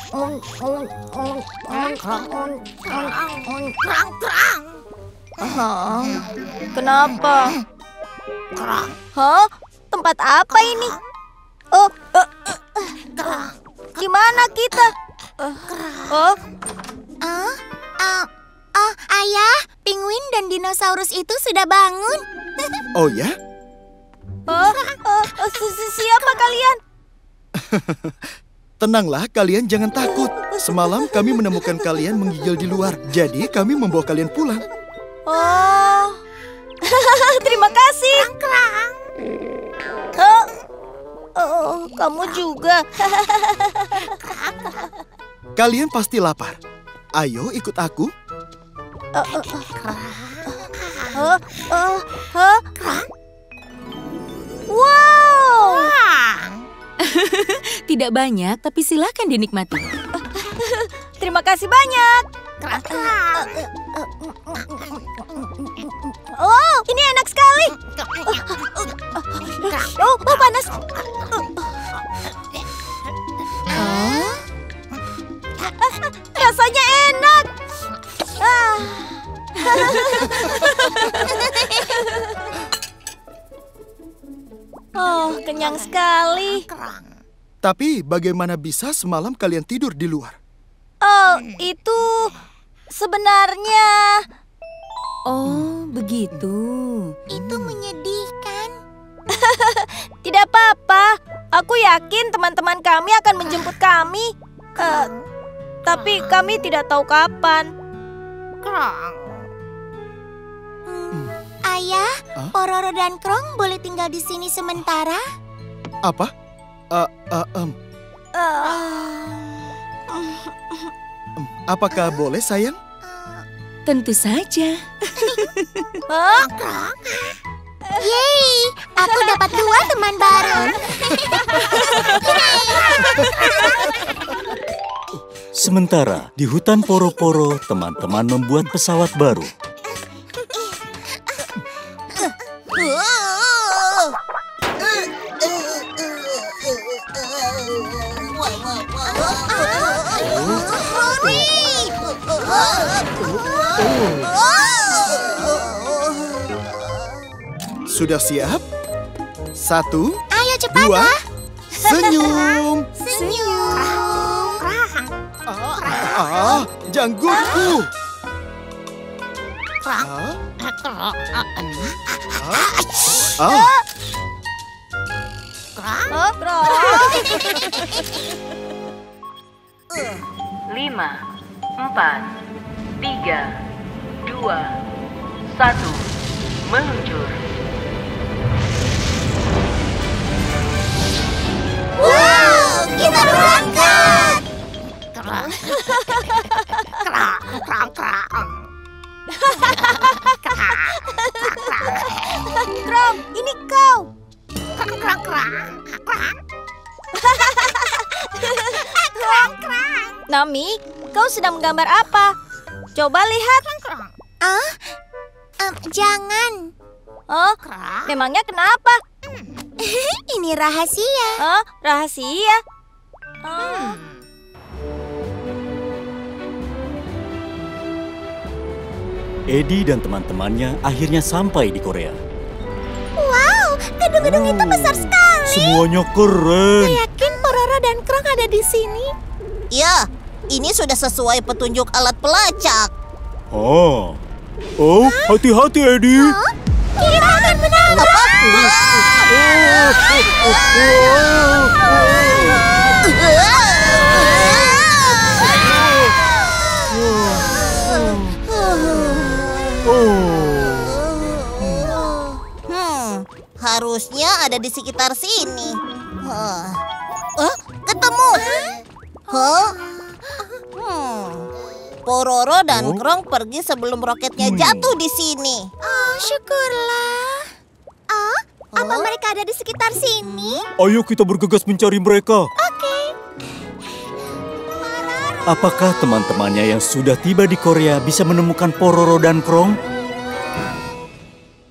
Kenapa? Hah? Tempat apa ini? Oh, di mana kita? Ayah, penguin dan dinosaurus itu sudah bangun. Oh ya? Siapa kalian? Tenanglah, kalian jangan takut. Semalam kami menemukan kalian menggigil di luar. Jadi kami membawa kalian pulang. Oh, terima kasih. Oh, kamu juga. Kalian pasti lapar. Ayo ikut aku. Wow. Tidak banyak, tapi silakan dinikmati. Terima kasih banyak. Oh, ini enak sekali. Oh, panas. Rasanya enak. Oh, kenyang sekali. Tapi bagaimana bisa semalam kalian tidur di luar? Oh, itu sebenarnya... Oh, begitu. Itu menyedihkan. Tidak apa-apa. Aku yakin teman-teman kami akan menjemput kami. Tapi kami tidak tahu kapan. Ayah, Pororo dan Krong boleh tinggal di sini sementara? Apa? Apakah boleh, sayang? Tentu saja. Yeay, aku dapat 2 teman baru. Sementara di hutan Poro-Poro, teman-teman membuat pesawat baru. Sudah siap? 1, Ayo cepat, 2, senyum. Senyum. Janggutku. Lima, 4, 3, 2, 1, meluncur. Wow, kita berangkat. Krong, ini kau. Nami, kau sedang menggambar apa? Coba lihat. Jangan. Oh, memangnya kenapa? Ini rahasia. Oh, rahasia. Eddie dan teman-temannya akhirnya sampai di Korea. Wow, gedung-gedung itu besar sekali. Semuanya keren. Yakin Pororo dan Krong ada di sini? Ya, ini sudah sesuai petunjuk alat pelacak. Oh, hati-hati Eddie. Kita akan menang. Harusnya ada di sekitar sini. Ketemu. Pororo dan Krong pergi sebelum roketnya jatuh di sini. Oh, syukurlah. Apa mereka ada di sekitar sini? Ayo kita bergegas mencari mereka. Oke. Apakah teman-temannya yang sudah tiba di Korea bisa menemukan Pororo dan Krong?